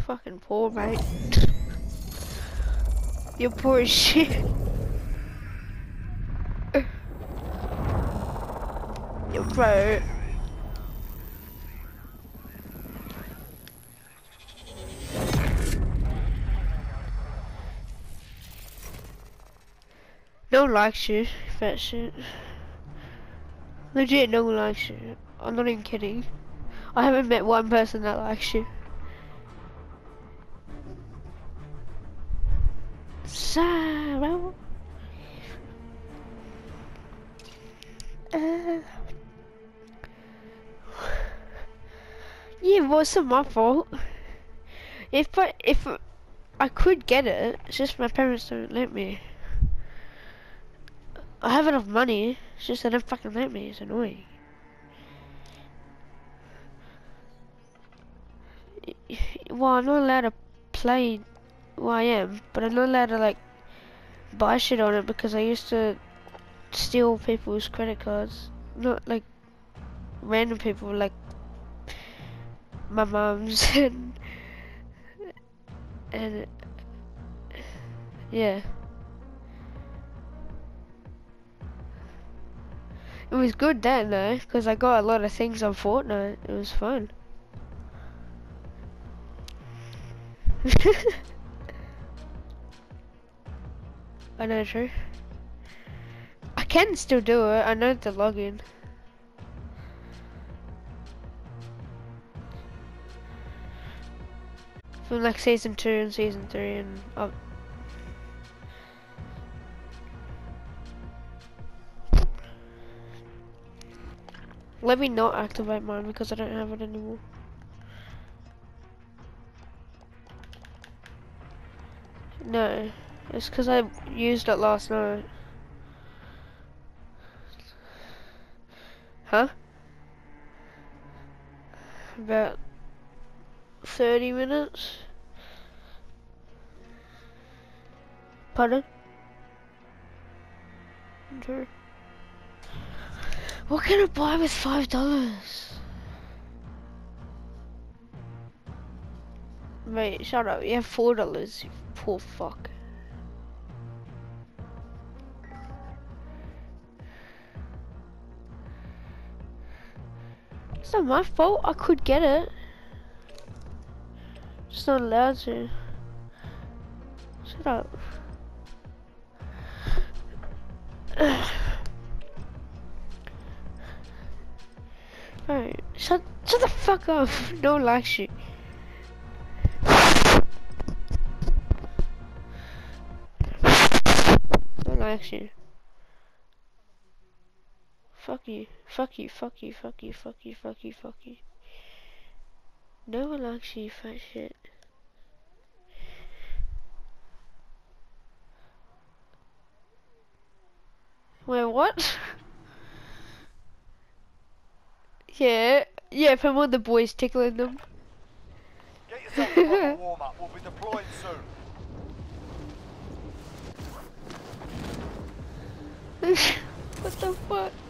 Fucking poor, mate. You're poor as shit. Yo, bro. No one likes you, fat shit. Legit, no one likes you. I'm not even kidding. I haven't met one person that likes you. Sarah. Yeah, it wasn't my fault. If I could get it, it's just my parents don't let me. I have enough money, it's just they don't fucking let me, it's annoying. Well, I'm not allowed to play, well I am, but I'm not allowed to like buy shit on it because I used to steal people's credit cards. Not like random people, like my mum's and yeah. It was good then though, because I got a lot of things on Fortnite. It was fun. I know, true. I can still do it. I know the login. From like season 2 and season 3 and up. Let me not activate mine because I don't have it anymore. No, it's because I used it last night. Huh? About 30 minutes. Pardon? Sure. What can I buy with $5? Mate, shut up. You have $4, you poor fuck. It's not my fault. I could get it. Just not allowed to. Shut up. Bro, shut the fuck up. No one likes you. No one likes you. Fuck you. Fuck you. Fuck you. Fuck you. Fuck you. Fuck you. Fuck you. No one likes you, fat shit. Wait, what? Yeah, from all the boys tickling them. Get yourself a proper warm-up. We'll be deploying soon. What the fuck?